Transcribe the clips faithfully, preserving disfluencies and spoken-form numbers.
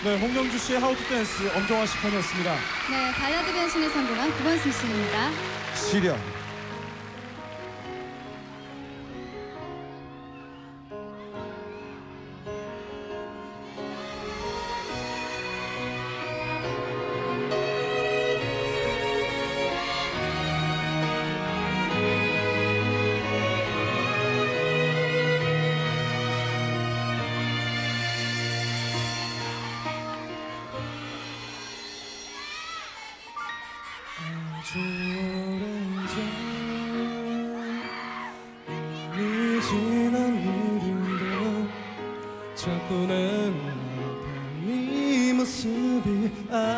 네, 홍명주 씨의 하우 투 댄스 엄정화 씨 편이었습니다. 네, 발라드 변신에 성공한 구건승 씨입니다. 시련. 아주 오래전 이미 지난 일인데 자꾸 내 눈앞에 네 모습이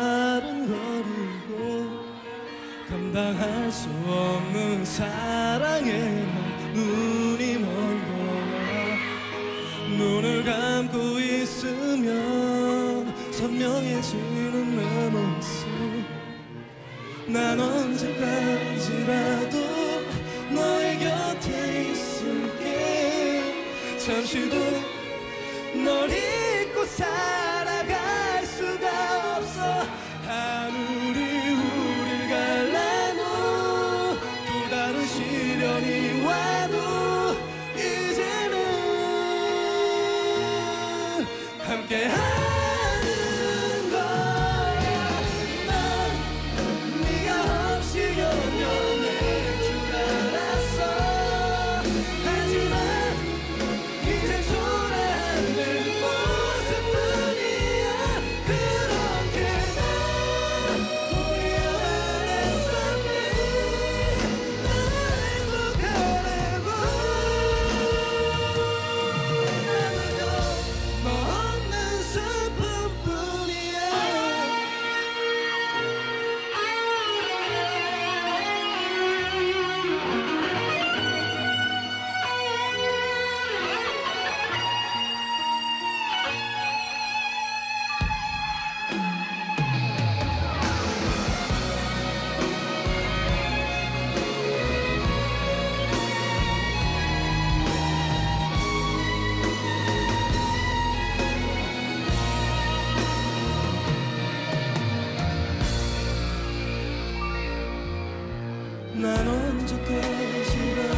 아른거리고 감당할 수 없는 사랑에 난 눈이 먼 거야. 눈을 감고 있으면 선명해지는 내 모습. 난 언제까지라도 너의 곁에 있을게. 잠시도 널 잊고 살아갈 수가 없어. 하늘이 우릴 갈라도 또 다른 시련이 와도 이제는 함께하는 난 언제까지나